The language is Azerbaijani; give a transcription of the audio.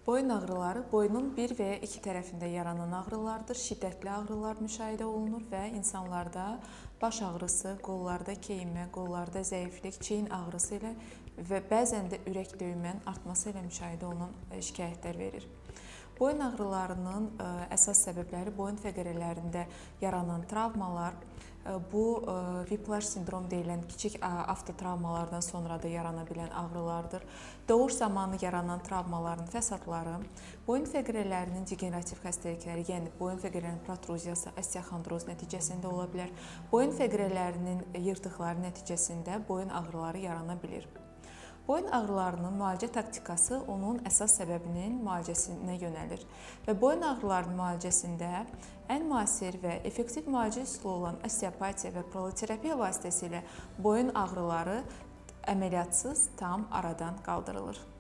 Boyun ağrıları boynun bir və ya iki tərəfində yaranan ağrılardır. Şiddətli ağrılar müşahidə olunur və insanlarda baş ağrısı, qollarda keyinmə, qollarda zəiflik, çiyin ağrısı ilə və bəzən də ürək döyünmənin artması ilə müşahidə olunan şikayətlər verir. Boyun ağrılarının əsas səbəbləri boyun fəqərələrində yaranan travmalar, bu whiplash sindrom deyilən kiçik avtotravmalardan sonra da yarana bilən ağrılardır. Doğuş zamanı yaranan travmaların fəsadları, boyun fəqərələrinin degenerativ xəstəlikləri, yəni boyun fəqərələrinin protruziyası, osteoxondroz nəticəsində ola bilər. Boyun fəqərələrinin yırtıqları nəticəsində boyun ağrıları yarana bilir. Boyun ağrılarının müalicə taktikası onun əsas səbəbinin müalicəsinə yönəlir və boyun ağrılarının müalicəsində ən müasir və effektiv müalicə üsulu olan osteopatiya və proloterapiya vasitəsilə boyun ağrıları əməliyyatsız tam aradan qaldırılır.